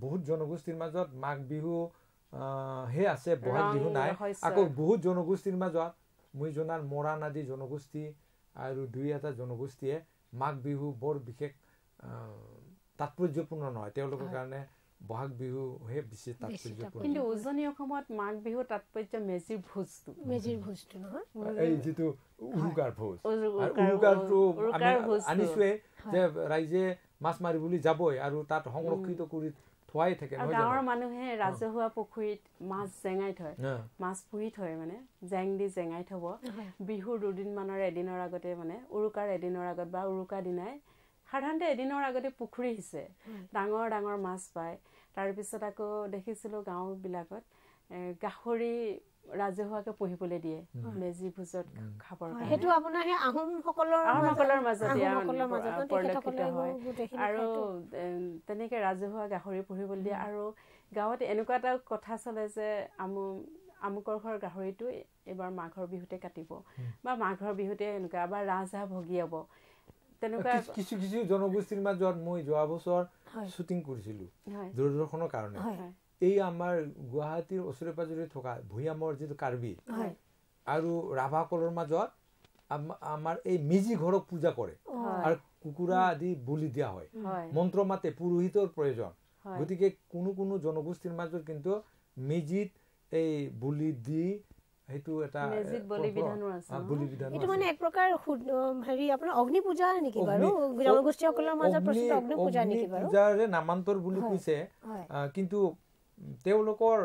বহুত জনগোষ্ঠীৰ মাজত মাঘ বিহু হে আছে বহাগ বিহু নাই আকৌ বহুত জনগোষ্ঠীৰ মাজত মই জনাৰ মৰাণ আদি জনগোষ্ঠী আৰু দুই এটা জনগোষ্ঠীয়ে মাঘ বিহু বৰ বিশেষ তাৎপৰ্যপূৰ্ণ নহয় তেওঁলোকৰ কাৰণে বহাগ বিহু হে বেছি তাৎপৰ্যপূৰ্ণ কিন্তু উজনি অসমত মাঘ বিহু তাৎপৰ্য মেজিৰ ভোজটো নহয় এই যেটো উৰুকাৰ ভোজ উৰুকাৰটো আমি আনিছোৱে যে ৰাইজে মাছ মাৰিবলৈ যাবই আৰু তাত সংৰক্ষিত কৰি থোৱাই থাকে নহয় গাঁৱৰ মানুহে ৰাজহুৱা পুখুৰীত মাছ জেঙাই থয় মাছ পুৰি থয় মানে জেং দি জেঙাই থব বিহুৰ দুদিন মানৰ এদিনৰ আগতে মানে উৰুকাৰ এদিনৰ আগত বা উৰুকা দিনাই সাধাৰণতে এদিনৰ আগতে পুখুৰী হিছে ডাঙৰ ডাঙৰ মাছ পায় তাৰ পিছত আকৌ দেখিছিলো গাঁও বিলাকত গাহৰি ৰাজহুৱাকে পঢ়িবলৈ দিয়ে মেজি ভোজত খাবৰ কাৰণে হেতু আপোনাৰ হে আহোম সকলৰ মাজত পৰিলক্ষিত হয় আৰু তেনেকে ৰাজহুৱা গাহৰি পঢ়িবলৈ দিয়ে আৰু গাঁৱত এনেকুৱা এটা কথা চলে যে আমুকৰ ঘৰ গাহৰিটো এবাৰ মাঘৰ বিহুতে কাটিব বা মাঘৰ বিহুতে এনেকুৱা বা ৰাজহাঁহ ভগিয়াব তেনেকুৱা কিছু কিছু জনগোষ্ঠীৰ মাজত মই যোৱা বছৰ শুটিং কৰিছিলো দূৰদৰ্শনৰ কাৰণে এই আমাৰ গুৱাহাটীৰ ওচৰে পাজৰে থকা ভুয়ামৰ যেটো কাৰ্বি আৰু ৰাভাসকলৰ মাজত আমাৰ এই মেজি ঘৰক পূজা কৰে আৰু কুকুৰা আদি বলি দিয়া হয় মন্ত্ৰ মাতে পুৰোহিতৰ প্ৰয়োজন গতিকে কোনো জনগোষ্ঠীৰ মাজত কিন্তু মেজিত এই বলি দি হেতু এটা মেজিত বলিবিধানো আছে এটো মানে এক প্ৰকাৰ হেৰি আপোনাৰ অগ্নি পূজা নেকি বাৰু জনগোষ্ঠীসকলৰ মাজত প্ৰচলিত অগ্নি পূজা নেকি বাৰু পূজাৰে নামান্তৰ বুলি কৈছে কিন্তু তেওঁলোকৰ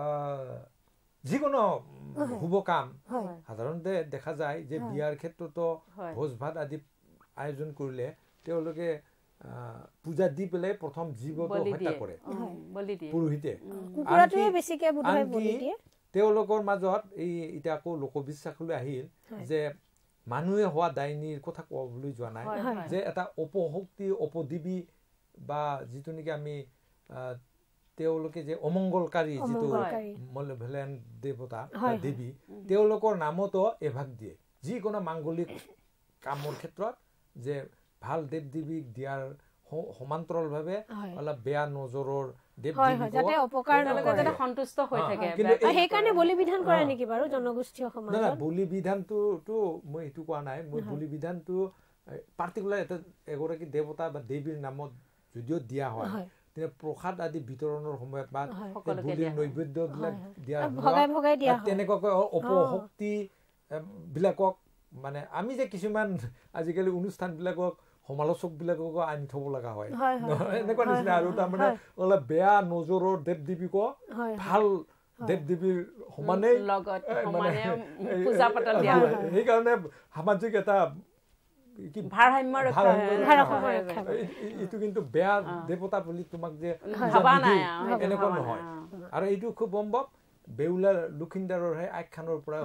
যিকোনো শুভ কাম সাধাৰণতে দেখা যায় যে বিয়াৰ ক্ষেত্ৰতো ভোজ ভাত আদি আয়োজন কৰিলে তেওঁলোকে পূজা দি পেলাই প্ৰথম জীৱটো হত্যা কৰে পুৰোহিতে কুকুৰাটোৱে বেছিকে বুধাই বলি দিয়ে তেওঁলোকৰ মাজত এই এটা আকৌ লোকবিশ্বাসলৈ আহিল যে মানুহে হোৱা দাইনীৰ কথা ক'বলৈ যোৱা নাই যে এটা অপশক্তি অপদেৱী বা যিটো নেকি আমি তেওঁলোকে যে অমংগলকাৰী যিটো মলভেলেন দেৱতা দেৱী তেওঁলোকৰ নামতো এভাগ দিয়ে যিকোনো মাংগলিক কামৰ ক্ষেত্ৰত যে ভাল দেৱ দেৱীক দিয়াৰ সমান্তৰালভাৱে অলপ বেয়া নজৰৰ দেৱ দেৱীক যাতে অপকাৰ নকৰে যাতে সন্তুষ্ট হৈ থাকে সেই কাৰণে বলিবিধান কৰে নেকি বাৰু জনগোষ্ঠী সমাজত না বলিবিধানটো মই এটো কোৱা নাই মই বলিবিধানটো পাৰ্টিকুলাৰ এটা এগৰাকী দেৱতা বা দেৱীৰ নামত যদিও দিয়া হয় তেনে প্ৰসাদ আদি বিতৰণৰ সময়ত বা বলিৰ নৈবেদ্যবিলাক দিয়া ভগাই দিয়া তেনেকৈ অপশক্তি বিলাকক মানে আমি যে কিছুমান আজিকালি অনুষ্ঠান বিলাকক সমালোচক বিলাকক আনি থব লগা হয় এনেকুৱা নিচিনা আৰু তাৰমানে অলপ বেয়া নজৰৰ দেৱ দেৱীক ভাল দেৱ দেৱীৰ সমানে লগত সমানে পূজা পাতল দিয়া হয় সেইকাৰণে সামাজিক এটা কি ভাৰসাম্য ৰক্ষা এইটো কিন্তু বেয়া দেৱতা বুলি তোমাক যে ভাবা নাই এনেকুৱা নহয় আৰু এইটো খুব সম্ভৱ বেউলাৰ লুখিনদাৰৰ আখ্যানৰ পৰা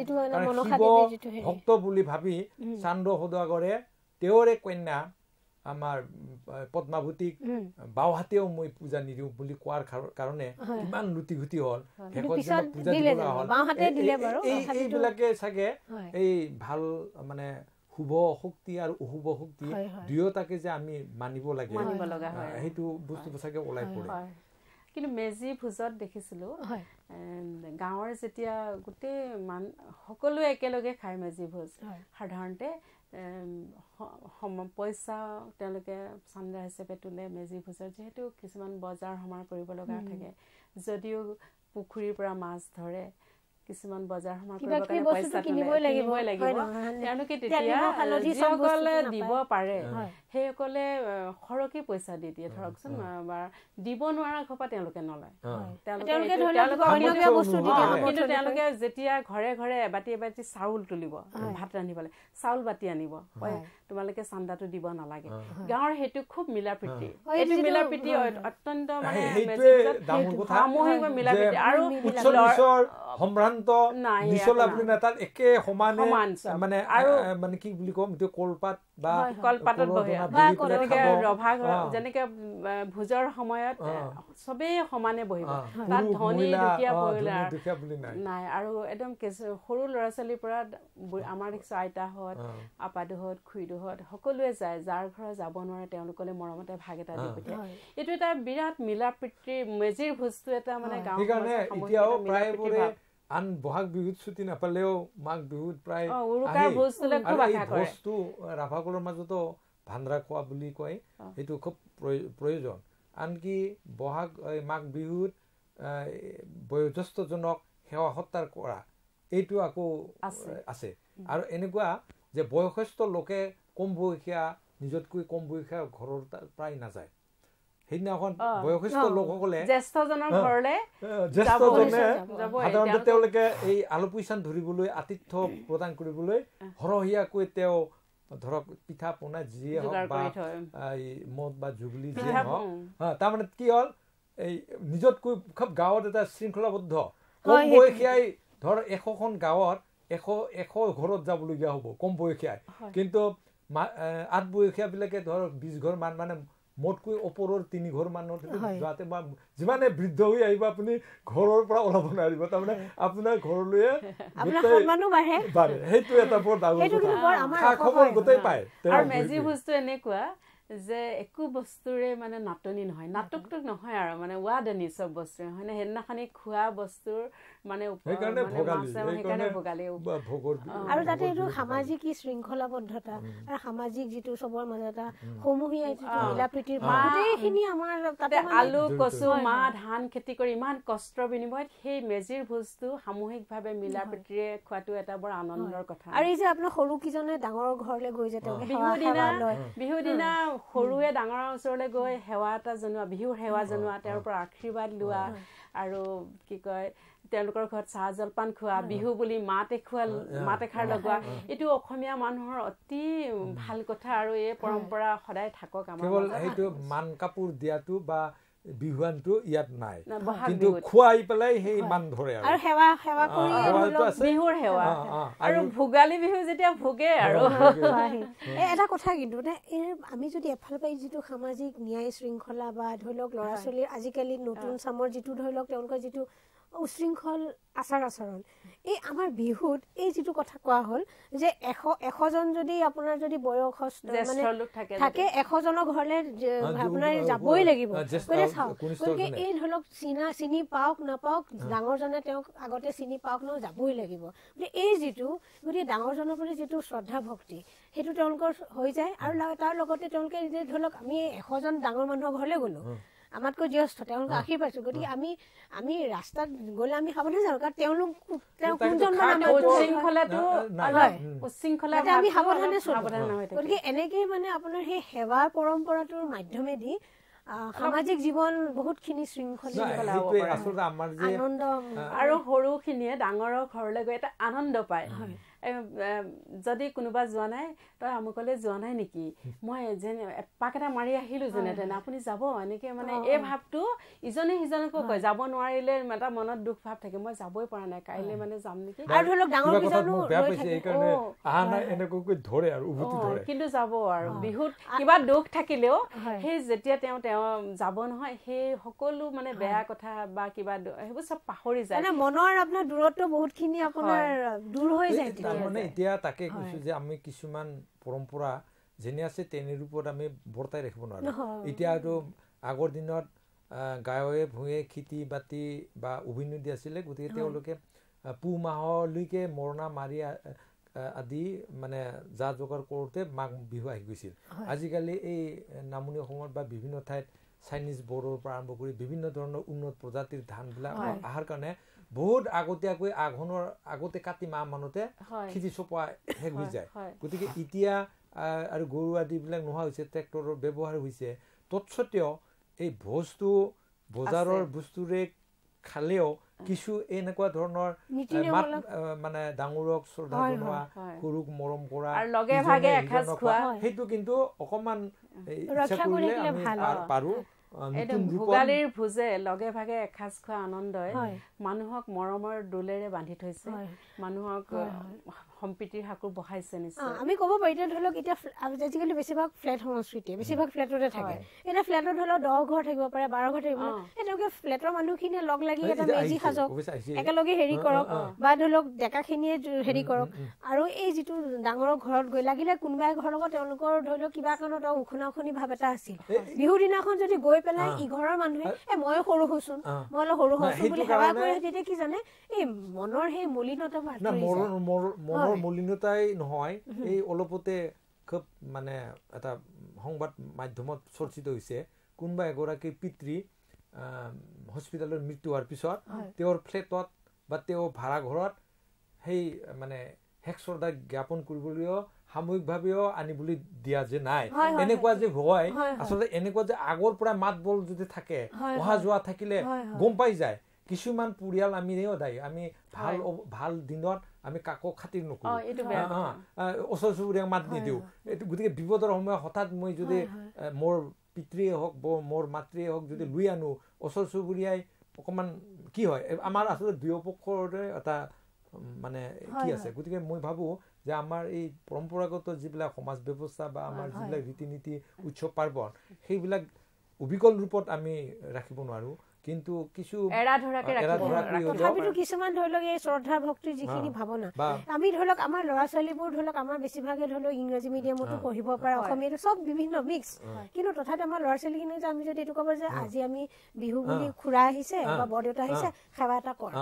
ভক্ত বুলি ভাবি চান্দ সদাগৰে তেওঁৰে কন্যা আমাৰ পদ্মাৱতীক বাওহাতেও মই পূজা নিদিও বুলি কোৱাৰ কাৰণে ইমান লুটি ঘুটি হল শেষত পূজা দিবলা হল এইবিলাকে চাগে এই ভাল মানে শুভ শক্তি আৰু অশুভ শক্তি দুয়োটাকে যে আমি মানিব লাগে সেইটো বস্তু চাগে ওলাই পৰে কিন্তু মেজি ভোজত দেখিছিলো গাঁৱৰ যেতিয়া গোটেই সকলোৱে একেলগে খায় মেজি ভোজ সাধাৰণতে পইচা তেওঁলোকে চান্দা হিচাপে তোলে মেজি ভোজৰ যেহেতু কিছুমান বজাৰ সমাৰ কৰিব লগা থাকে যদিও পুখুৰীৰ পৰা মাছ ধৰে কিছুমান বজাৰ সমাৰ কৰিব কাৰণে পইচা কিনিবই লাগিব তেওঁলোকে তেতিয়া যিসকলে দিব পাৰে সেইসকলে খৰকি পইচা দি দিয়ে ধৰকচোন দিব নোৱাৰা ঘপা তেওঁলোকে নলয় কিন্তু তেওঁলোকে যেতিয়া ঘৰে ঘৰে এবাটি এবাটি চাউল তুলিব ভাত ৰান্ধিবলৈ চাউল বাটি আনিব তোমালোকে চান্দাটো দিব নালাগে গাঁৱৰ হেতু খুব মিলাপ্ৰীতি এইটো মিলাপ্ৰীতি অত্যন্ত মানে সামূহিক মিলাপ্ৰীতি আৰু সম্ভ্ৰান্ত নিচলা বুলি তাত একে সমানে মানে আৰু মানে কি বুলি কম কলপাত বা কলপাতত বহে ৰভা যেনেকে ভোজৰ সময়ত চবেই সমানে বহিব তাত ধনী দুখীয়া নাই আৰু একদম সৰু ল'ৰা ছোৱালীৰ পৰা আমাৰ দেখিছো আইতাহঁত আপাদুহঁত খুৰীদুহঁত সকলোৱে যায় যাৰ ঘৰত যাব নোৱাৰে তেওঁলোকলে মৰমতে ভাগ এটা দি পঠিয়ায় এইটো এটা বিৰাট মিলা প্ৰীতিৰ মেজিৰ ভোজটো এটা মানে গাঁৱৰ আন বহাগ বিহুত ছুটি নাপালেও মাঘ বিহুত প্ৰায় বস্তু ৰাভাসকলৰ মাজতো ভাণ্ডাৰা খোৱা বুলি কয় সেইটো খুব প্ৰয়োজন আনকি বহাগ মাঘ বিহুত বয়োজ্যেষ্ঠজনক সেৱা সৎকাৰ কৰা এইটো আকৌ আছে আৰু এনেকুৱা যে বয়সস্থ লোকে কম বয়সীয়া নিজতকৈ কম বয়সীয়া ঘৰৰ প্ৰায় নাযায় সেইদিনাখন বয়সস্থ লোকসকলে জ্যেষ্ঠজনৰ ঘৰলে সাধাৰণতে তেওঁলোকে এই আলপৈচান ধৰিবলৈ আতিথ্য প্ৰদান কৰিবলৈ সৰহীয়াকৈ তেওঁ ধৰক পিঠা পনা যিয়ে হওক বা মদ বা জুগলি যিয়ে হওক তাৰমানে কি হ'ল এই নিজতকৈ খুব গাঁৱত এটা শৃংখলাবদ্ধ কম বয়সীয়াই ধৰ 100খন গাঁৱত 100 ঘৰত যাবলগীয়া হ'ব কম বয়সীয়াই কিন্তু 8 বয়সীয়াবিলাকে ধৰ 20 ঘৰ মানে মোতকৈ ওপৰৰ 3 ঘৰ মানুহ যাতে যিমানে বৃদ্ধ হৈ আহিব আপুনি ঘৰৰ পৰা ওলাব নোৱাৰিব তাৰমানে আপোনাৰ ঘৰলৈ বাঢ়ে সেইটো এটা বৰ ডাঙৰ খবৰ গোটেই পায় আৰু মেজি ভোজটো এনেকুৱা যে একো বস্তুৰে মানে নাটনি নহয় নাটকটক নহয় আৰু মানে ৱাদনি চব বস্তু হয়নে সেইদিনাখনি খোৱা বস্তুৰ মানে আৰু তাতে এইটো সামাজিক শৃংখলাবদ্ধতা আৰু সামাজিক যিটো চবৰ মাজত এটা সমূহীয়া মিলা প্ৰীতিৰ গোটেইখিনি আমাৰ তাতে আলু কচু মাহ ধান খেতি কৰি ইমান কষ্টৰ বিনিময়ত সেই মেজিৰ ভোজটো সামূহিকভাৱে মিলা প্ৰীতিৰে খোৱাটো এটা বৰ আনন্দৰ কথা আৰু এই যে আপোনাৰ সৰু কিজনে ডাঙৰৰ ঘৰলৈ গৈ যে বিহুৰ দিনা সৰুৱে ডাঙৰৰ ওচৰলৈ গৈ সেৱা এটা জনোৱা বিহুৰ সেৱা জনোৱা তেওঁৰ পৰা আশীৰ্বাদ লোৱা আৰু কি কয় তেওঁলোকৰ ঘৰত চাহ জলপান খোৱা বিহু বুলি মাত এষাৰ লগোৱা এইটো অসমীয়া মানুহৰ অতি ভাল কথা আৰু এই পৰম্পৰা সদায় থাকক আমাৰ কেৱল এইটো মান কাপোৰ দিয়াটো বা বিহুৱানটো ইয়াত নাই কিন্তু খুৱাই পেলাই সেই মান ধৰে আৰু সেৱা কৰি বিহুৰ সেৱা আৰু ভোগালী বিহু যেতিয়া ভোগে আৰু এটা কথা কিন্তু আমি যদি এফালে পাই যিটো সামাজিক ন্যায় শৃংখলা বা ধৰি লওক ল'ৰা ছোৱালীৰ আজিকালি নতুন চামৰ যিটো ধৰি লওক তেওঁলোকৰ যিটো উশৃংখল আচাৰ আচৰণ এই আমাৰ বিহুত এই যিটো কথা কোৱা হ'ল যে 100জন যদি আপোনাৰ যদি বয়সস্থ মানে থাকে 100জনৰ ঘৰলে আপোনাৰ যাবই লাগিব গতিকে এই ধৰি লওক চিনি পাওক নাপাওক ডাঙৰজনে তেওঁক আগতে চিনি পাওক ন যাবই লাগিব গতিকে এই যিটো গতিকে ডাঙৰজনৰ প্ৰতি যিটো শ্ৰদ্ধা ভক্তি সেইটো তেওঁলোকৰ হৈ যায় আৰু তাৰ লগতে তেওঁলোকে যে ধৰি লওক আমি 100জন ডাঙৰ মানুহৰ ঘৰলৈ গ'লো আমাতকৈ জ্যেষ্ঠ তেওঁলোক আশীৰ পাইছো গতিকে আমি ৰাস্তাত গ'লে আমি সাৱধানে যাওঁ কাৰণ তেওঁলোক আমি সাৱধানে গতিকে এনেকেই মানে আপোনাৰ সেই সেৱাৰ পৰম্পৰাটোৰ মাধ্যমেদি সামাজিক জীৱন বহুতখিনি শৃংখলিত আনন্দ আৰু সৰুখিনিয়ে ডাঙৰৰ ঘৰলৈ গৈ এটা আনন্দ পায় যদি কোনোবা যোৱা নাই তই আমুকলে যোৱা নাই নেকি মই যেনে এপাক এটা মাৰি আহিলো যেনে তেনে আপুনি যাব এনেকে মানে এই ভাৱটো ইজনে সিজনকো কয় যাব নোৱাৰিলে এটা মনত দুখ ভাৱ থাকে মই যাবই পৰা নাই কাইলে মানে যাম নেকি আৰু ধৰি লওক ডাঙৰ কিজনো বেয়া পাইছে এই কাৰণে আহা নাই এনেকৈ ধৰে আৰু উভতি ধৰে কিন্তু যাব আৰু বিহুত কিবা দুখ থাকিলেও সেই যেতিয়া তেওঁ যাব নহয় সেই সকলো মানে বেয়া কথা বা কিবা সেইবোৰ চব পাহৰি যায় মানে মনৰ আপোনাৰ দূৰত্ব বহুতখিনি আপোনাৰ দূৰ হৈ যায় মানে এতিয়া তাকে কৈছো যে আমি কিছুমান পৰম্পৰা যেনে আছে তেনে ৰূপত আমি বৰ্তাই ৰাখিব নোৱাৰো এতিয়াতো আগৰ দিনত গাঁৱে ভূঞে খেতি বাতি বা উভিনদী আছিলে গতিকে তেওঁলোকে পুহ মাহলৈকে মৰণা মাৰি আদি মানে যা যোগাৰ কৰোঁতে মাঘ বিহু আহি গৈছিল আজিকালি এই নামনি অসমত বা বিভিন্ন ঠাইত চাইনিজ বড়োৰ পৰা আৰম্ভ কৰি বিভিন্ন ধৰণৰ উন্নত প্ৰজাতিৰ ধানবিলাক অহাৰ কাৰণে বহুত আগতীয়াকৈ আঘোণৰ আগতে কাতি মাহ মানতে খেতি চপোৱা শেষ হৈ যায় গতিকে এতিয়া আৰু গৰু আদিবিলাক নোহোৱা হৈছে ট্ৰেক্টৰৰ ব্যৱহাৰ হৈছে তৎসত্বেও এই ভোজটো বজাৰৰ বস্তুৰে খালেও কিছু এনেকুৱা ধৰণৰ মানে ডাঙৰক শ্ৰদ্ধা জনোৱা সৰুক মৰম কৰা লগে ভাগে এসাঁজ খোৱা সেইটো কিন্তু অকমান ইচ্ছা কৰিলে আমি পাৰো ভোগালীৰ ভোজে লগে ভাগে এসাঁজ খোৱা আনন্দই মানুহক মৰমৰ দোলেৰে বান্ধি থৈছে মানুহক সম্প্ৰীতিৰ হাকুৰ বহাইছে নিশ্চয় আমি ক'ব পাৰি ধৰি লওক এতিয়া আজিকালি বেছিভাগ ফ্লেট সংস্কৃতি বেছিভাগ ফ্লেটতে থাকে এটা ফ্লেটত ধৰি লওক 10 ঘৰ থাকিব পাৰে 12 ঘৰ থাকিব পাৰে তেওঁলোকে ফ্লেটৰ মানুহখিনিয়ে লগ লাগি এটা মেজি সাজক একেলগে হেৰি কৰক বা ধৰি লওক ডেকাখিনিয়ে হেৰি কৰক আৰু এই যিটো ডাঙৰৰ ঘৰত গৈ লাগিলে কোনোবাই ঘৰৰ লগত তেওঁলোকৰ ধৰি লওক কিবা কাৰণত উখুনাখুনি ভাৱ এটা আছিল বিহুৰ দিনাখন যদি গৈ পেলাই ইঘৰৰ মানুহে মই সৰু হৈছোন মই অলপ সৰু হৈছো বুলি সেৱা কৰে তেতিয়া কি জানে এই মনৰ সেই মলিনতা মনৰ মলিনতাই নহয় এই অলপতে খুব মানে এটা সংবাদ মাধ্যমত চৰ্চিত হৈছে কোনোবা এগৰাকী পিতৃ হস্পিটেলৰ মৃত্যু হোৱাৰ পিছত তেওঁৰ ফ্লেটত বা তেওঁ ভাড়া ঘৰত সেই মানে হেক শ্ৰদ্ধা জ্ঞাপন কৰিবলৈও সামূহিকভাৱেও আনিবলৈ দিয়া যে নাই এনেকুৱা যে হয় আচলতে এনেকুৱা যে আগৰ পৰা মাত বল যদি থাকে অহা যোৱা থাকিলে গম পাই যায় কিছুমান পৰিয়াল আমি নেওদাই আমি ভাল দিনত আমি কাকো খাতিৰ নকৰো ওচৰ চুবুৰীয়াক মাত নিদিওঁ গতিকে বিপদৰ সময়ত হঠাৎ মই যদি মোৰ পিতৃয়ে হওক মোৰ মাতৃয়ে হওক যদি লৈ আনো ওচৰ চুবুৰীয়াই অকণমান কি হয় আমাৰ আচলতে দুয়োপক্ষৰে এটা মানে কি আছে গতিকে মই ভাবো যে আমাৰ এই পৰম্পৰাগত যিবিলাক সমাজ ব্যৱস্থা বা আমাৰ যিবিলাক ৰীতি নীতি উৎসৱ পাৰ্বণ সেইবিলাক অবিকল ৰূপত আমি ৰাখিব নোৱাৰো কিন্তু কিছু তথাপিতো কিছুমান ধৰি লওক এই শ্ৰদ্ধা ভক্তিৰ যিখিনি ভাৱনা আমি ধৰি লওক আমাৰ ল'ৰা ছোৱালীবোৰ ধৰি লওক আমাৰ বেছিভাগে ধৰি লওক ইংৰাজী মিডিয়ামতো পঢ়িব পাৰে অসমীয়াটো চব বিভিন্ন মিক্স কিন্তু তথাপি আমাৰ ল'ৰা ছোৱালীখিনি যে আমি যদি এইটো ক'ব যে আজি আমি বিহু বুলি খুৰা আহিছে বা বৰদেউতা আহিছে সেৱা এটা কৰা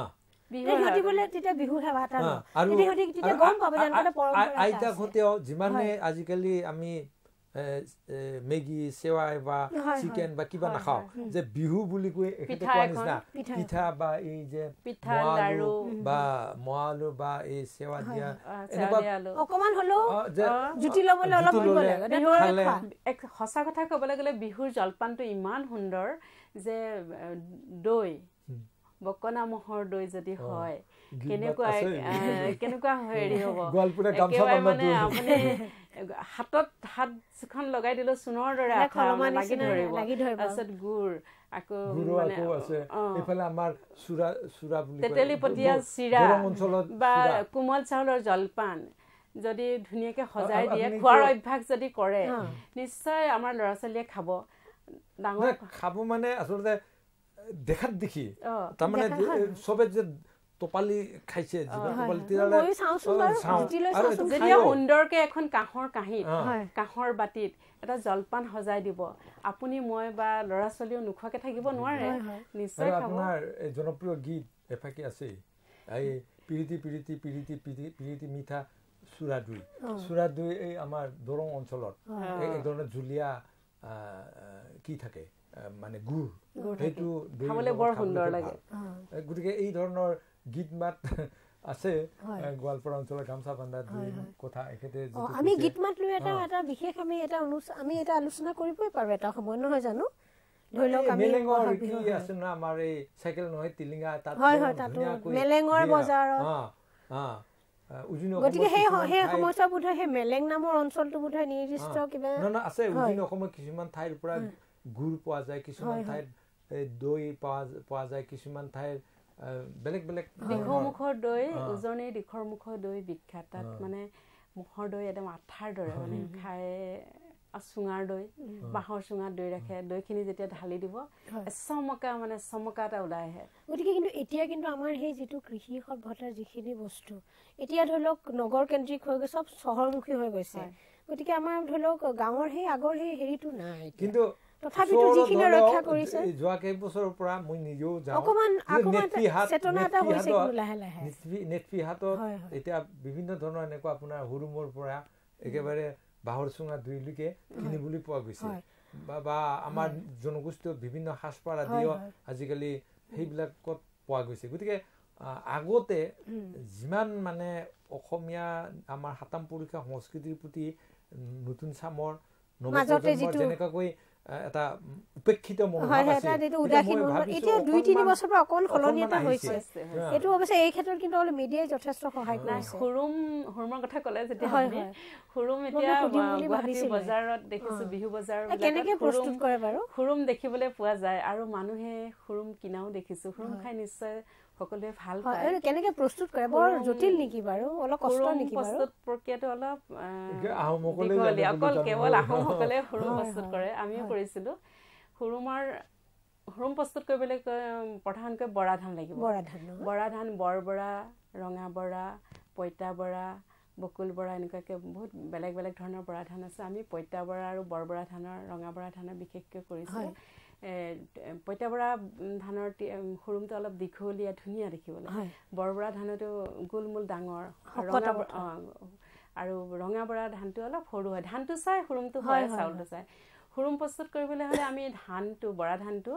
আইতাহঁতেও যিমানে আজিকালি আমি মেগী চেৱাই বা চিকেন বা কিবা নাখাওঁ যে বিহু বুলি কৈ কোৱা নিচিনা পিঠা বা এই যে বা মআলু বা এই চেৱা দিয়া অকমান হলেও জুতি লবলৈ অলপ সঁচা কথা ক'বলৈ গ'লে বিহুৰ জলপানটো ইমান সুন্দৰ যে দৈ বকনা মহৰ দৈ যদি হয় কেনেকুৱা হেৰি হ'ব একেবাৰে মানে আপুনি হাতখন লগাই দিলে সোণৰ দৰে লাগি ধৰিব তাৰপিছত গুড় আকৌ তেতেলী পতীয়া চিৰা বা কোমল চাউলৰ জলপান যদি ধুনীয়াকে সজাই দিয়ে খোৱাৰ অভ্যাস যদি কৰে নিশ্চয় আমাৰ ল'ৰা ছোৱালীয়ে খাব মানে আচলতে দেখাত দেখি তাৰমানে চবে যে টপালি খাইছে যেতিয়া সুন্দৰকে এখন কাঁহৰ কাঁহীত কাঁহৰ বাতিত এটা জলপান সজাই দিব আপুনি মই বা ল'ৰা ছোৱালীও নোখোৱাকে থাকিব নোৱাৰে নিশ্চয় খাব আপোনাৰ জনপ্ৰিয় গীত এফাকি আছে এই পিৰিতি পিৰিতি পিৰিতি পিৰিতি মিঠা চুৰা দৈ এই আমাৰ দৰং অঞ্চলত এই ধৰণৰ জুলীয়া কি থাকে মানে গুড় সেইটো খাবলৈ বৰ সুন্দৰ লাগে গতিকে এই ধৰণৰ গীত মাত আছে গোৱালপাৰা অঞ্চলৰ গামছা বান্ধা কথা এখেতে আমি গীত মাত লৈ এটা বিশেষ আমি এটা আলোচনা কৰিবই পাৰো এটা সময় নহয় জানো ধৰি লওক আমি কি আছে না আমাৰ এই চাইকেল নহয় টিলিঙা তাত মেলেঙৰ বজাৰত গতিকে সেই সমস্যা বোধহয় সেই মেলেং নামৰ অঞ্চলটো বোধহয় নিৰ্দিষ্ট কিবা আছে উজনি অসমৰ কিছুমান ঠাইৰ পৰা গুড় পোৱা যায় কিছুমান ঠাইত দৈ পোৱা যায় কিছুমান ঠাইৰ বেলেগ বেলেগ দিখৰমুখৰ দৈ উজনিৰ দিখৰমুখৰ দৈ বিখ্যাত তাত মানে মুখৰ দৈ একদম আঠাৰ দৰে মানে খাই চুঙাৰ দৈ বাঁহৰ চুঙাত দৈ ৰাখে দৈখিনি যেতিয়া ঢালি দিব চমকা এটা ওলাই আহে গতিকে কিন্তু এতিয়া কিন্তু আমাৰ সেই যিটো কৃষি সভ্যতাৰ যিখিনি বস্তু এতিয়া ধৰি লওক নগৰ কেন্দ্ৰিক হৈ গৈ চব চহৰমুখী হৈ গৈছে গতিকে আমাৰ ধৰি লওক গাঁৱৰ সেই আগৰ সেই হেৰিটো নাই কিন্তু তথাপিতো যিখিনি ৰক্ষা কৰিছে যোৱা কেইবছৰৰ পৰা মই নিজেও যাওঁ অকমান চেতনা এটা হৈছে লাহে লাহে নেটফিহাটত এতিয়া বিভিন্ন ধৰণৰ এনেকুৱা আপোনাৰ হুৰুমৰ পৰা একেবাৰে বাঁহৰ চুঙা দুইলৈকে কিনিবলৈ পোৱা গৈছে বা আমাৰ জনগোষ্ঠীয় বিভিন্ন সাজপাৰ আদিও আজিকালি সেইবিলাকত পোৱা গৈছে গতিকে আগতে যিমান মানে অসমীয়া আমাৰ হাতাম পৰীক্ষা সংস্কৃতিৰ প্ৰতি নতুন চামৰ নৱপ্ৰজন্মৰ যেনেকৈ এটা উপেক্ষিত মনোভাৱ আছে এতিয়া 2-3 বছৰৰ পৰা অকণ সলনি এটা হৈছে এটো অৱশ্যে এই ক্ষেত্ৰত কিন্তু অলপ মিডিয়াই যথেষ্ট সহায় কৰিছে হুৰুমৰ কথা ক'লে যেতিয়া হুৰুম এতিয়া গুৱাহাটী বজাৰত দেখিছো বিহু বজাৰ কেনেকৈ প্ৰস্তুত কৰে বাৰু হুৰুম দেখিবলৈ পোৱা যায় আৰু মানুহে হুৰুম কিনাও দেখিছো হুৰুম খাই নিশ্চয় সকলোৱে ভাল পায় কেনেকৈ প্ৰস্তুত কৰে বৰ জটিল নেকি বাৰু অলপ কষ্ট নেকি বাৰু প্ৰস্তুত প্ৰক্ৰিয়াটো অলপ অকল কেৱল আহোমসকলে হুৰুম প্ৰস্তুত কৰে আমিও কৰিছিলোঁ হুৰুম প্ৰস্তুত কৰিবলৈ প্ৰধানকৈ বৰা ধান লাগিব বৰা ধান বৰবৰা ৰঙা বৰা পইতা বৰা বকুল বৰা এনেকুৱাকৈ বহুত বেলেগ বেলেগ ধৰণৰ বৰা ধান আছে আমি পইতা বৰা আৰু বৰবৰা ধানৰ ৰঙা বৰা ধানৰ বিশেষকৈ কৰিছোঁ পইতা বৰা ধানৰ হুৰুমটো অলপ দীঘলীয়া ধুনীয়া দেখিবলৈ বৰবৰা ধানতো গোলমূল ডাঙৰ আৰু ৰঙা বৰা ধানটো অলপ সৰু হয় ধানটো চাই হুৰুমটো হয় চাউলটো চাই হুৰুম প্ৰস্তুত কৰিবলৈ হ'লে আমি ধানটো বৰা ধানটো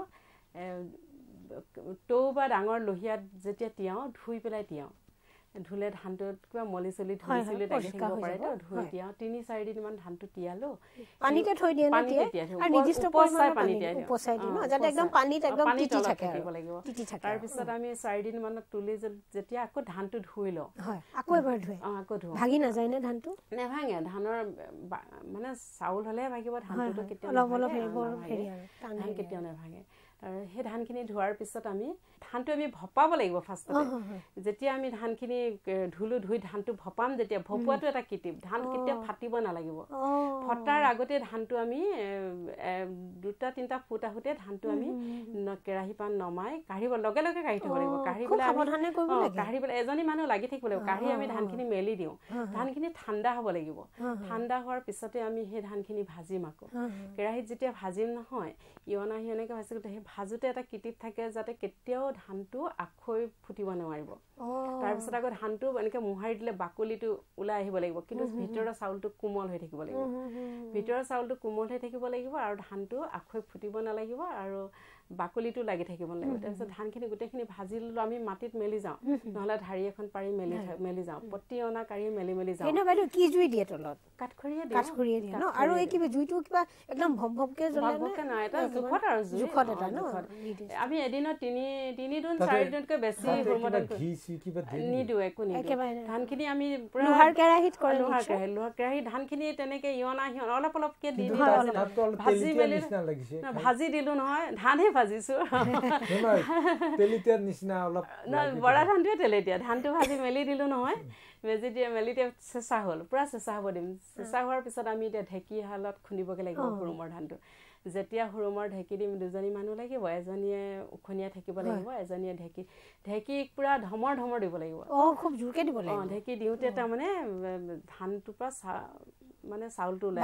টৌ বা ডাঙৰ লোহিয়াত যেতিয়া তিয়াওঁ ধুই পেলাই তিয়াওঁ ধুলে ধানটোত কিবা মলি চলি ধুই চলি লাগি থাকিব পাৰে তো ধুই তিয়াওঁ ৩-৪ দিনমান ধানটো তিয়ালো পানীতে থৈ দিয়ে আৰু নিৰ্দিষ্ট পৰিমাণৰ পানী উপচাই দিওঁ যাতে একদম পানীত একদম তিতি থাকিব লাগিব তাৰপিছত আমি ৪ দিন মানত তুলি যেতিয়া আকৌ ধানটো ধুই লওঁ আকৌ এবাৰ ধুই আকৌ ধুও ভাগি নাযায় নে ধানটো নেভাঙে ধানৰ মানে চাউল হ'লে ভাগিব ধানটো কেতিয়াও ধান কেতিয়াও নেভাঙে আৰু সেই ধানখিনি ধোৱাৰ পিছত আমি ধানটো আমি ভপাব লাগিব ফাৰ্ষ্টতে যেতিয়া আমি ধানখিনি ধুই ধানটো ভপাম যেতিয়া ভপোৱাটো এটা কিটিপ ধান কেতিয়াও ফাটিব নালাগিব ফটাৰ আগতে ধানটো আমি 2-3টা ফুট আহোঁতে ধানটো আমি কেৰাহী পান নমাই কাঢ়িব লগে লগে কাঢ়ি থ'ব লাগিব কাঢ়ি পেলাই এজনী মানুহ লাগি থাকিব লাগিব কাঢ়ি আমি ধানখিনি মেলি দিওঁ ধানখিনি ঠাণ্ডা হ'ব লাগিব ঠাণ্ডা হোৱাৰ পিছতে আমি সেই ধানখিনি ভাজিম আকৌ কেৰাহীত যেতিয়া ভাজিম নহয় ইয়নাকে ভাজিম সেই ভাজোতে এটা কিটিপ থাকে যাতে কেতিয়াও ধানটো আখৈ ফুটিব নোৱাৰিব তাৰপিছত আকৌ ধানটো এনেকৈ মোহাৰি দিলে বাকলিটো ওলাই আহিব লাগিব কিন্তু ভিতৰৰ চাউলটো কোমল হৈ থাকিব লাগিব ভিতৰৰ চাউলটো কোমল হৈ থাকিব লাগিব আৰু ধানটো আখৈ ফুটিব নালাগিব আৰু বাকলিটো লাগি থাকিব নালাগিব তাৰপিছত ধানখিনি গোটেইখিনি ভাজি ল'লোঁ আমি মাটিত মেলি যাওঁ নহ'লে ঢাৰি এখন পাৰি মেলি যাওঁ প্ৰতি অনা কাঢ়ি মেলি যাওঁ কি জুই দিয়ে তলত কাঠখৰিয়ে দিয়ে ন আৰু এই কিবা জুইটো কিবা একদম ভমভমকৈ জ্বলে নহয় এটা জোখত আৰু জোখত এটা ন আমি এদিনত 3-4 দিনতকৈ বেছি নিদিওঁ একো নিদিওঁ ধানখিনি আমি লোহাৰ কেৰাহীত কৰে লোহাৰ কেৰাহী ধানখিনি তেনেকৈ অলপ অলপকৈ দি ভাজি দিলোঁ নহয় ধানহে ভাজিছোঁ বৰা ধানটোৱে তেলেতীয়া ধানটো ভাজি মেলি দিলোঁ নহয় মেলি দিয়ে চেঁচা হ'ল পূৰা চেঁচা হ'ব দিম চেঁচা হোৱাৰ পিছত আমি এতিয়া ঢেঁকী শালত খুন্দিবগৈ লাগিব হুৰুমৰ ধানটো যেতিয়া হুৰুমৰ ঢেঁকী দিম 2জনী মানুহ লাগিব এজনীয়ে উখনীয়া থাকিব লাগিব এজনীয়ে ঢেঁকী পূৰা ধমৰ দিব লাগিব খুব জোৰকৈ দিব লাগিব ঢেঁকী দিওঁতে তাৰমানে ধানটোৰ পৰা মানে চাউলটো ওলাই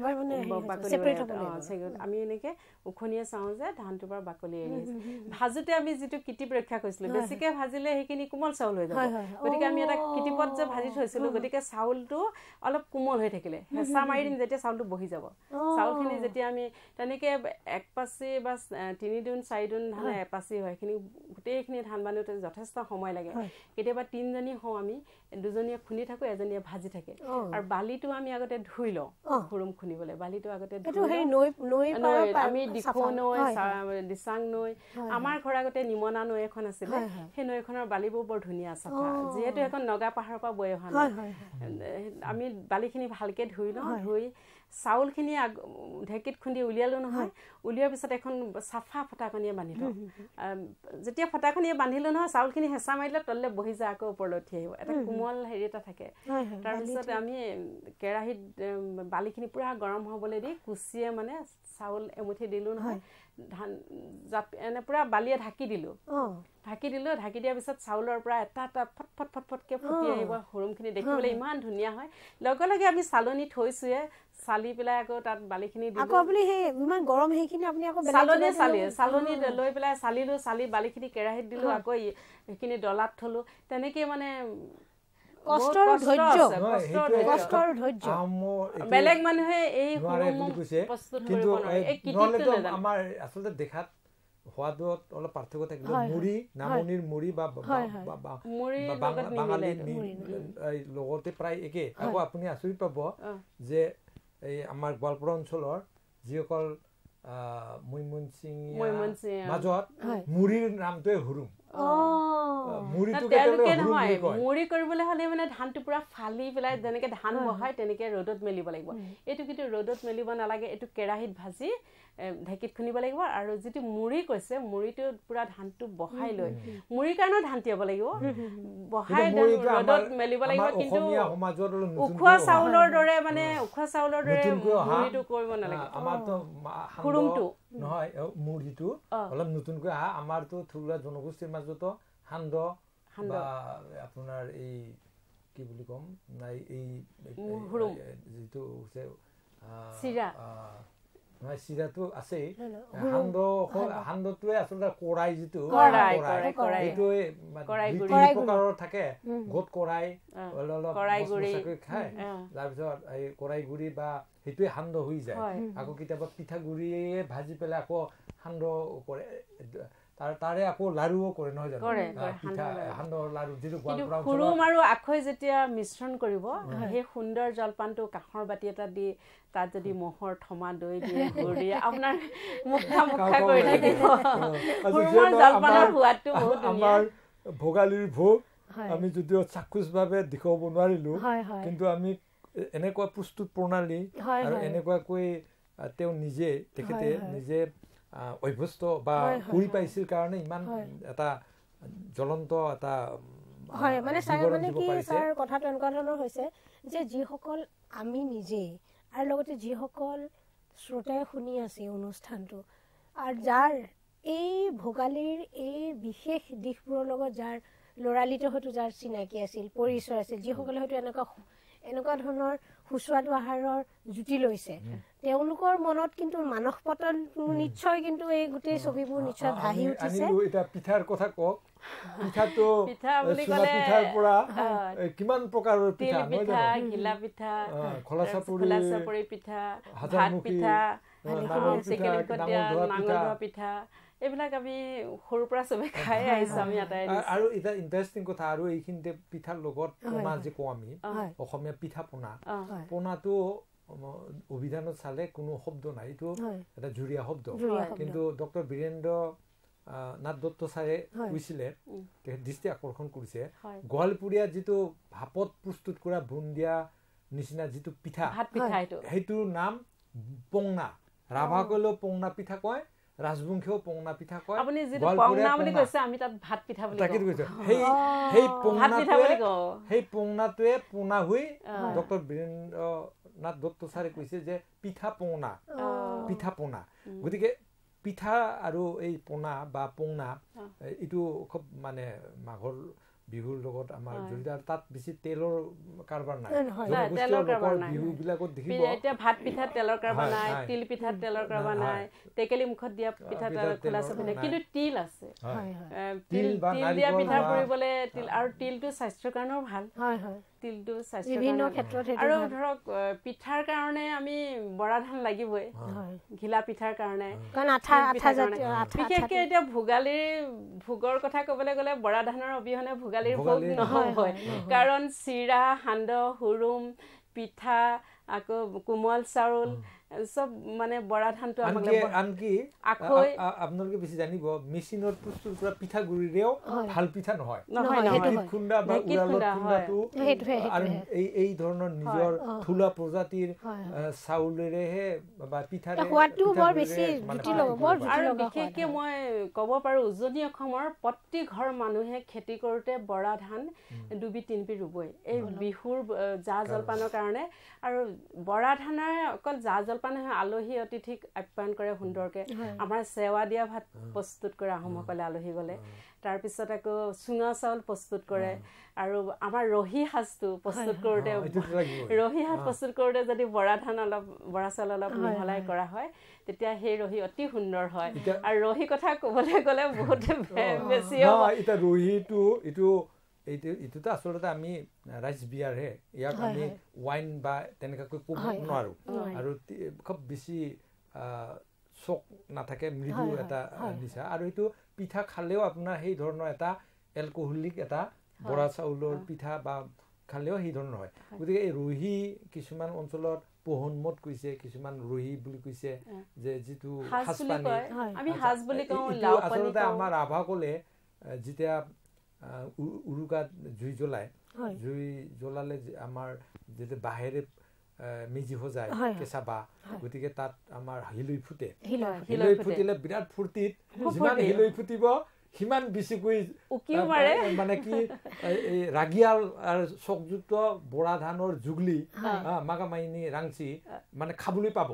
আমি এনেকৈ উখনীয়া চাওঁ যে ধানটোৰ পৰা বাকলি এৰি ভাজোতে আমি যিটো কিটিপ ৰক্ষা কৰিছিলোঁ বেছিকৈ ভাজিলে সেইখিনি কোমল চাউল হৈ যাব গতিকে আমি এটা কিটিপত যে ভাজি থৈছিলোঁ গতিকে চাউলটো অলপ কোমল হৈ থাকিলে হেঁচা মাৰি দিম যেতিয়া চাউলটো বহি যাব চাউলখিনি যেতিয়া আমি তেনেকৈ 1 পাচি বা 3 দিন 4 দিন ধান এপাচি হয় সেইখিনি গোটেইখিনি ধান বানোতে যথেষ্ট সময় লাগে কেতিয়াবা 3জনী হওঁ আমি 2জনীয়ে খুন্দি থাকোঁ এজনীয়ে ভাজি থাকে আৰু বালিটো আমি আগতে ধুই লওঁ হুৰুম খুন্দিবলৈ বালিটো আগতে আমি দিখৌ নৈ দিচাং নৈ আমাৰ ঘৰ আগতে নিমনা নৈ এখন আছিলে সেই নৈখনৰ বালিবোৰ বৰ ধুনীয়া চাফা যিহেতু এখন নগা পাহাৰৰ পৰা বৈ অহা আমি বালিখিনি ভালকৈ ধুই লওঁ ধুই চাউলখিনি ঢেঁকীত খুন্দি উলিয়ালোঁ নহয় উলিওৱাৰ পিছত এখন চাফা ফটাকনিয়ে বান্ধিলোঁ যেতিয়া ফটাকনিয়ে বান্ধিলোঁ নহয় চাউলখিনি হেঁচা মাৰিলে তললৈ বহি যায় আকৌ ওপৰলৈ উঠি আহিব এটা কোমল হেৰি এটা থাকে তাৰপিছত আমি কেৰাহীত বালিখিনি পূৰা গৰম হ'বলৈ দি কুচিয়ে মানে চাউল এমুঠি দিলোঁ নহয় ধান এনে পূৰা বালিয়ে ঢাকি দিলোঁ ঢাকি দিয়াৰ পিছত চাউলৰ পৰা এটা ফটফটকৈ ফুটি আহিব হুৰুমখিনি দেখিবলৈ ইমান ধুনীয়া হয় লগে লগে আমি চালনি থৈছোঁহে চালি পেলাই আকৌ তাত বালিখিনি চালনি লৈ পেলাই চালিলোঁ চালি বালিখিনি কেৰাহীত দিলোঁ আকৌ সেইখিনি ডলাত থলোঁ তেনেকৈ মানে বেলেগ মানুহে এই আমাৰ আচলতে দেখাত সোৱাদত অলপ পাৰ্থক্য থাকিলে মুড়ি নামনিৰ মুড়ি বা বাঙালী লগতে প্ৰায় একে আকৌ আপুনি আচৰিত পাব যে এই আমাৰ গোৱালপাৰা অঞ্চলৰ যিসকল মৈমনসিং মাজত মুড়িৰ নামটোৱে হুৰুম তেওঁলোকে নহয় মুড়ি কৰিবলৈ হ'লে মানে ধানটো পুৰা ফালি পেলাই যেনেকে ধান বহাই তেনেকে ৰ'দত মেলিব লাগিব এইটো কিন্তু ৰ'দত মেলিব নালাগে এইটো কেৰাহীত ভাজি ঢেকিত খুনিব লাগিব আৰু যেতি মুড়ি কৈছে মুড়িটো পুৰা ধানটো বহাই লৈ মুড়িৰ কাৰণে ধান তিয়াব লাগিব বহাই ৰ'দত মেলিব লাগিব কিন্তু উখোৱা চাউলৰ দৰে মানে উখোৱা চাউলৰ দৰে মুড়িটো কৰিব নালাগে আমাৰতো খুৰুমটো নহয় মুড়িটো অলপ নতুনকৈ আমাৰতো থুলা জনগোষ্ঠীৰ মাজতো সান্দহ বা আপোনাৰ এই কি বুলি কম নাই এই যেটো হৈছে চিৰা নহয় চিৰাটো আছেই সান্দহটোৱে আচলতে কৰাই যিটো এইটোৱে প্ৰকাৰৰ থাকে গোট কৰাই খায় তাৰপিছত এই কৰাই গুড়ি বা সেইটোৱে সান্দহ হৈ যায় আকৌ কেতিয়াবা পিঠাগুড়িয়ে ভাজি পেলাই আকৌ সান্দহ কৰে তাৰে আকৌ লাৰুও কৰে নহয় জানো সান্দহৰ লাৰু যিটো খুৰুম আৰু আখৈ যেতিয়া মিশ্ৰণ কৰিব সেই সুন্দৰ জলপানটো কাঁহৰ বাতি এটা দি তাত যদি মহৰ থমা দৈ দিয়ে গুড় দিয়ে আপোনাৰ মুখা কৰি থাকিব খুৰুমৰ জলপানৰ সোৱাদটো বহুত ধুনীয়া আমাৰ ভোগালীৰ ভোগ আমি যদিও চাক্ষুষভাৱে দেখুৱাব নোৱাৰিলো কিন্তু আমি এনেকুৱা প্ৰস্তুত প্ৰণালী আৰু এনেকুৱাকৈ তেওঁ তেখেতে নিজে অভ্যস্ত বা কৰি পাইছিল কাৰণে ইমান এটা জ্বলন্ত এটা হয় মানে কি ছাৰ কথাটো এনেকুৱা ধৰণৰ হৈছে যে যিসকল আমি নিজে আৰু লগতে যিসকল শ্ৰোতাই শুনি আছে অনুষ্ঠানটো আৰু যাৰ এই ভোগালীৰ এই বিশেষ দিশবোৰৰ লগত যাৰ লৰালিতে হয়তো যাৰ চিনাকি আছিল পৰিচয় আছিল যিসকলে হয়তো এনেকুৱা ধৰণৰ সুস্বাদু আহাৰৰ জুতি লৈছে তেওঁলোকৰ মনত কিন্তু মানস পটল নিশ্চয় কিন্তু এই গোটেই ছবিবোৰ নিশ্চয় ভাহি উঠিছে এটা পিঠাৰ কথা কওক পিঠাটো পিঠাৰ পৰা কিমান প্ৰকাৰৰ পিঠা তিল পিঠা ঘিলা পিঠা খোলা চাপৰি পিঠা ভাত পিঠা নাঙল পিঠা এইবিলাক আমি সৰুৰ পৰা চবে খাই আহিছো আমি আটাই আৰু এটা ইণ্টাৰেষ্টিং কথা আৰু এইখিনিতে পিঠাৰ লগত পনা যে কওঁ আমি অসমীয়া পিঠা পনাটো অভিধানত চালে কোনো শব্দ নাই এইটো এটা জুৰীয়া শব্দ কিন্তু ডক্টৰ বীৰেন্দ্ৰ নাথ দত্ত ছাৰে কৈছিলে তেখেত দৃষ্টি আকৰ্ষণ কৰিছে গোৱালপুৰীয়া যিটো ভাপত প্ৰস্তুত কৰা বুন্দিয়া নিচিনা যিটো পিঠা সেইটোৰ নাম পংনা ৰাভাসকলেও পংনা পিঠা কয় ৰাজবংশীয় পংনা পিঠা কয় আপুনি যেটো পংনা বুলি কৈছে আমি তাত ভাত পিঠা বুলি কওঁ সেই পংনাটোৱে পোনা হৈ ডক্টৰ বীৰেন্দ্ৰ নাথ দত্ত ছাৰে কৈছে যে পিঠা পংনা গতিকে পিঠা আৰু এই পোনা বা পংনা এইটো খুব মানে মাঘৰ বিহুৰ লগত আমাৰ জড়িত আৰু তাত বেছি তেলৰ কাৰবাৰ নাই বিহুবিলাকত দেখিব এতিয়া ভাত পিঠাত তেলৰ কাৰবাৰ নাই তিল পিঠাত তেলৰ কাৰবাৰ নাই টেকেলি মুখত দিয়া পিঠা খোলা চাপনে কিন্তু তিল আছে তিল দিয়া পিঠা কৰিবলৈ তিল আৰু তিলটো স্বাস্থ্যৰ কাৰণেও ভাল তিলটো বিভিন্ন ক্ষেত্ৰত আৰু ধৰক পিঠাৰ কাৰণে আমি বৰা ধান লাগিবই ঘিলা পিঠাৰ কাৰণে বিশেষকে এতিয়া ভোগৰ কথা ক'বলৈ গ'লে বৰা ধানৰ অবিহনে ভোগালীৰ ভোগ নহয় কাৰণ চিৰা সান্দহ হুৰুম পিঠা আকৌ কোমল চাউল সব মানে বৰা ধানটো আনকি আপোনালোকে বেছি জানিব মেচিনত প্ৰস্তুত কৰা পিঠা গুড়িৰেও ভাল পিঠা নহয় খুন্দা বা উৰালত খুন্দাটো আৰু এই ধৰণৰ নিজৰ থলুৱা প্ৰজাতিৰ চাউলেৰেহে বা পিঠাৰে সোৱাদটো বৰ বেছি জুতি ল'ব আৰু বিশেষকৈ মই ক'ব পাৰোঁ উজনি অসমৰ প্ৰতি ঘৰ মানুহে খেতি কৰোঁতে বৰা ধান দুবি তিনবি ৰুবই এই বিহুৰ জা জলপানৰ কাৰণে আৰু বৰা ধানৰ অকল জা জলপান আলহী অতিথিক আপ্যায়ন কৰে সুন্দৰকে আমাৰ সেৱা দিয়া ভাত প্ৰস্তুত কৰে আহোমসকলে আলহী গ'লে তাৰপিছত আকৌ চুঙা চাউল প্ৰস্তুত কৰে আৰু আমাৰ ৰহি সাজটো প্ৰস্তুত কৰোঁতে যদি বৰা চাউল অলপ মিহলাই কৰা হয় তেতিয়া সেই ৰহি অতি সুন্দৰ হয় আৰু ৰহি কথা ক'বলৈ গ'লে বহুত বেছি হ'ব এতিয়া ৰহিটো এইটোতো আচলতে আমি ৰাইচ বিয়াৰহে ইয়াক আমি ৱাইন বা তেনেকুৱাকৈ ক'ব নোৱাৰোঁ আৰু খুব বেছি চক নাথাকে মৃদু এটা নিচা আৰু এইটো পিঠা খালেও আপোনাৰ সেই ধৰণৰ এটা এলকহলিক এটা বৰা চাউলৰ পিঠা বা খালেও সেই ধৰণৰ হয় গতিকে এই ৰহি কিছুমান অঞ্চলত পোহনমত কৈছে কিছুমান ৰহি বুলি কৈছে যে যিটো সাজপানী আচলতে আমাৰ ৰাভাসকলে যেতিয়া উৰুকাত জুই জ্বলায় জুই জ্বলালে আমাৰ যেতিয়া বাঁহেৰে মেজি সজায় কেঁচা বাঁহ গতিকে তাত আমাৰ হিলৈ ফুটে হিলৈ ফুটিলে বিৰাট ফূৰ্তিত যিমান হিলৈ ফুটিব সিমান বেছিকৈ মানে কি এই ৰাগিয়াল আৰু চকযুক্ত বৰা ধানৰ জুগলি মাগামাইনী ৰাংচি মানে খাবলৈ পাব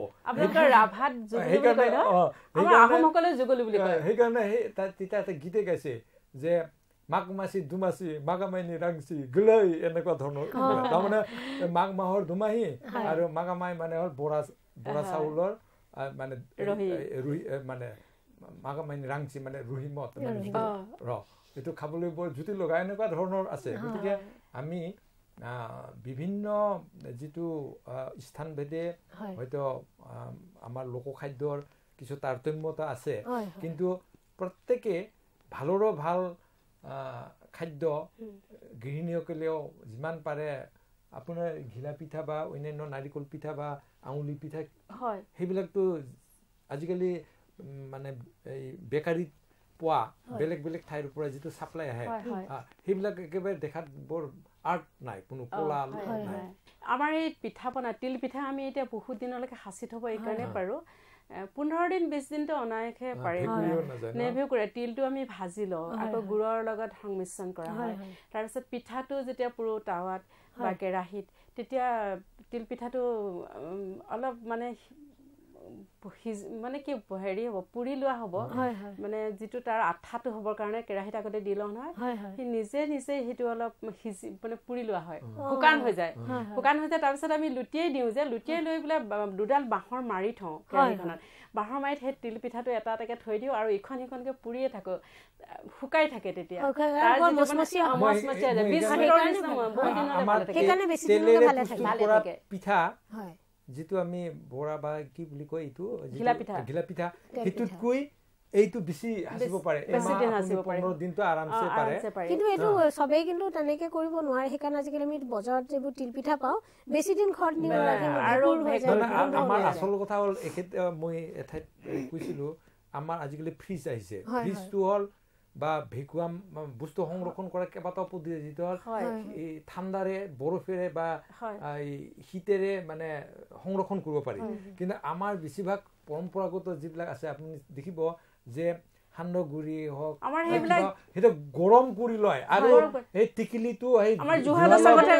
সেইকাৰণে তেতিয়া এটা গীতে গাইছে যে মাঘ মাছি দুমাচি মাগামাইনী ৰাংচি গলৈ এনেকুৱা ধৰণৰ তাৰমানে মাঘ মাহৰ দুমাহী আৰু মাগামাই মানে হ'ল বৰা চাউলৰ মানে মানে মাগামাইনী ৰাংচি মানে ৰুহিমত এইটো খাবলৈ বৰ জুতি লগা এনেকুৱা ধৰণৰ আছে গতিকে আমি বিভিন্ন যিটো স্থানভেদে হয়তো আমাৰ লোকখাদ্যৰ কিছু তাৰতম্যতা আছে কিন্তু প্ৰত্যেকে ভালৰো ভাল খাদ্য গৃহিণীসকলেও যিমান পাৰে আপোনাৰ ঘিলা পিঠা বা অন্যান্য নাৰিকল পিঠা বা আঙুলি পিঠা সেইবিলাকতো আজিকালি মানে এই বেকাৰীত পোৱা বেলেগ বেলেগ ঠাইৰ পৰা যিটো চাপ্লাই আহে সেইবিলাক একেবাৰে দেখাত বৰ আৰ্ট নাই কোনো কলা নাই আমাৰ এই পিঠা পনা তিল পিঠা আমি এতিয়া বহুত দিনলৈকে সাঁচি থব এইকাৰণে পাৰো 15 দিন 20 দিনটো অনায়কে পাৰে নেভেও কৰে তিলটো আমি ভাজি লওঁ আকৌ গুড়ৰ লগত সংমিশ্ৰণ কৰা হয় তাৰ পিছত পিঠাটো যেতিয়া পুৰো তাৱাত বা কেৰাহীত তেতিয়া তিল পিঠাটো অলপ মানে মানে কি হেৰি হ'ব পুৰি লোৱা হ'ব মানে যিটো তাৰ আঠাটো হ'বৰ কাৰণে কেৰাহীত আগতে দি লওঁ নহয় সি নিজে সেইটো অলপ সিজি মানে পুৰি লোৱা হয় শুকান হৈ যায় তাৰপিছত আমি লুটিয়াই দিওঁ যে লুটিয়াই লৈ পেলাই দুডাল বাঁহৰ মাৰি থওঁ কেৰাহীখনত বাঁহৰ মাৰিত সেই তিল পিঠাটো এটা এটাকে থৈ দিওঁ আৰু ইখন সিখনকে পুৰিয়ে থাকো শুকাই থাকে তেতিয়া পিঠা যিটো আমি বৰা বা কি বুলি কয় এইটো ঘিলা পিঠা সেইটোতকৈ এইটো বেছি হাসিব পাৰে 15 দিনটো আৰামছে পাৰে কিন্তু এইটো সবেই কিন্তু তেনেকে কৰিব নোৱাৰে সেইকাৰণে আজিকালি আমি বজাৰত যেবোৰ তিল পিঠা পাওঁ বেছি দিন ঘৰত নিব লাগে আৰু আমাৰ আসল কথা হ'ল মই এঠাইত কৈছিলো আমাৰ আজিকালি ফ্ৰিজ আহিছে ফ্ৰিজটো হ'ল বা ভেকুৱাম বস্তু সংৰক্ষণ কৰা কেইবাটাও পদ্ধতি যিটো হ'ল এই ঠাণ্ডাৰে বৰফেৰে বা শীতেৰে মানে সংৰক্ষণ কৰিব পাৰি কিন্তু আমাৰ বেছিভাগ পৰম্পৰাগত যিবিলাক আছে আপুনি দেখিব যে সান্দহগুৰি হওক আমাৰ সেইবিলাক সেইটো গৰম কৰি লয় আৰু এই টিকিলিটো আমাৰ জুহালৰ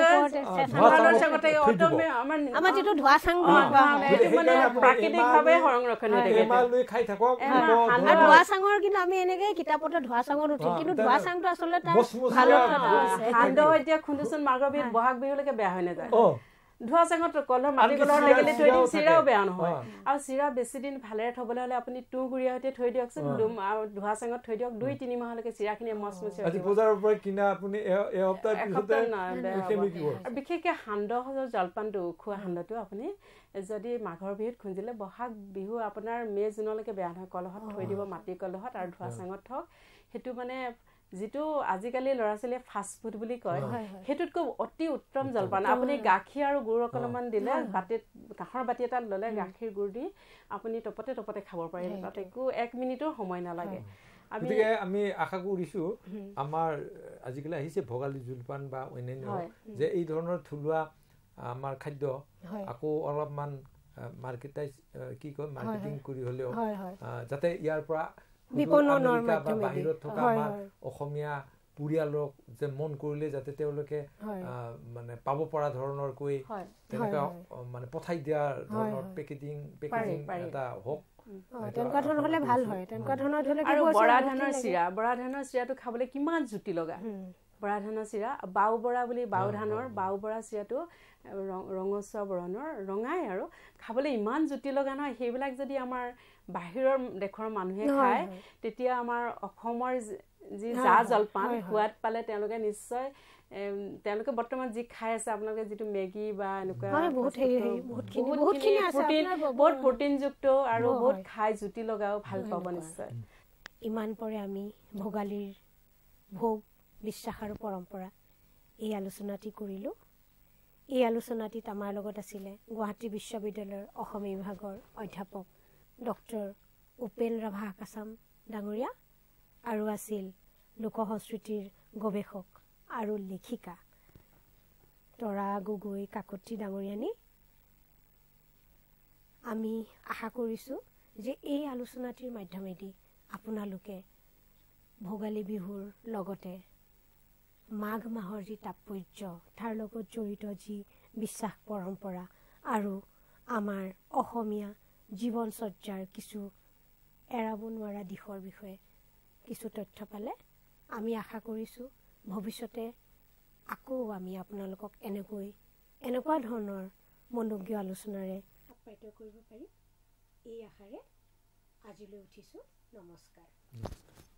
চাগতে আমাৰ যেটো ধোৱা চাং মানে প্ৰাকৃতিকভাৱে সংৰক্ষণ হৈ থাকে এমাল লৈ খাই থাকক আৰু ধোৱা চাঙৰ কিন্তু আমি এনেকৈ কিতাপতে ধোৱা চাঙৰ উঠি কিন্তু ধোৱা চাংটো আসলে তাৰ ভালো সান্দহ এতিয়া খুন্দুচোন মাঘৰ বিহুত বহাগ বিহুলৈকে বেয়া হৈ নাযায় ধোৱা চাঙত কলৰ মাটি কলৰ লাগিলে থৈ দিম চিৰাও বেয়া নহয় আৰু চিৰা বেছি দিন ভালেৰে থবলৈ হলে আপুনি তুঁহগুৰিয়া সৈতে থৈ দিয়কচোন আৰু ধোৱা চাঙত থৈ দিয়ক 2-3 মাহলৈকে চিৰাখিনি মচমচীয়া আজি বজাৰৰ পৰা কিনা আপুনি এসপ্তাহ পিছতে বিশেষকৈ সান্দহ জলপানটো খোৱা সান্দহটো আপুনি যদি মাঘৰ বিহুত খুন্দিলে বহাগ বিহু আপোনাৰ মে' জুনলৈকে বেয়া নহয় কলহত থৈ দিব মাটি কলহত আৰু ধোৱা চাঙত থওক সেইটো মানে যিটো আজিকালি ল'ৰা ছোৱালীয়ে ফাষ্ট ফুড বুলি কয় সেইটোতকৈ অতি উত্তম জলপান আপুনি গাখীৰ আৰু গুড় অকণমান দিলে বাটিত কাঁহৰ বাটি এটা ল'লে গাখীৰ গুড় দি আপুনি টপতে খাব পাৰে তাত একো 1 মিনিটৰ সময় নালাগে গতিকে আমি আশা কৰিছোঁ আমাৰ আজিকালি আহিছে ভোগালী জলপান বা অন্যান্য যে এই ধৰণৰ থলুৱা আমাৰ খাদ্য আকৌ অলপমান মাৰ্কেটাইজ কি কয় মাৰ্কেটিং কৰি হ'লেও যাতে ইয়াৰ পৰা বাহিৰত থকা আমাৰ অসমীয়া পৰিয়ালক যে মন কৰিলে যাতে তেওঁলোকে মানে পাব পৰা ধৰণৰ কৈ তেনেকুৱা মানে পঠাই দিয়াৰ ধৰণৰ পেকেজিং এটা হওক তেনেকুৱা ধৰণৰ হ'লে ভাল হয় তেনেকুৱা ধৰণৰ হ'লে আৰু বৰা ধানৰ চিৰাটো খাবলৈ কিমান জুতি লগা বৰা ধানৰ চিৰা বাও বৰা বুলি বাও বৰা চিৰাটো ৰঙচুৱা বৰণৰ ৰঙাই আৰু খাবলৈ ইমান জুতি লগা নহয় সেইবিলাক যদি আমাৰ বাহিৰৰ দেশৰ মানুহে খায় তেতিয়া আমাৰ অসমৰ যি জা জলপান সোৱাদ পালে তেওঁলোকে নিশ্চয় তেওঁলোকে বৰ্তমান যি খাই আছে আপোনালোকে যিটো মেগী বা এনেকুৱা বহুত প্ৰটিনযুক্ত আৰু বহুত খাই জুতি লগাও ভাল পাব নিশ্চয় ইমান পৰে আমি ভোগালীৰ ভোগ বিশ্বাস আৰু পৰম্পৰা এই আলোচনাটি কৰিলোঁ এই আলোচনাটিত আমাৰ লগত আছিলে গুৱাহাটী বিশ্ববিদ্যালয়ৰ অসমীয়া বিভাগৰ অধ্যাপক ডক্টৰ উপেন ৰাভা কাছাম ডাঙৰীয়া আৰু আছিল লোকসংস্কৃতিৰ গৱেষক আৰু লেখিকা তৰা গগৈ কাকতি ডাঙৰীয়ানী আমি আশা কৰিছোঁ যে এই আলোচনাটিৰ মাধ্যমেদি আপোনালোকে ভোগালী বিহুৰ লগতে মাঘ মাহৰ যি তাৎপৰ্য তাৰ লগত জড়িত যি বিশ্বাস পৰম্পৰা আৰু আমাৰ অসমীয়া জীৱনচৰ্যাৰ কিছু এৰাব নোৱাৰা দিশৰ বিষয়ে কিছু তথ্য পালে আমি আশা কৰিছোঁ ভৱিষ্যতে আকৌ আমি আপোনালোকক এনেকুৱা ধৰণৰ মনোজ্ঞ আলোচনাৰে আপ্যায়িত কৰিব পাৰিম এই আশাৰে আজিলৈ উঠিছোঁ নমস্কাৰ